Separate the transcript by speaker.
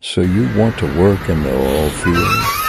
Speaker 1: So you want to work in the oil field?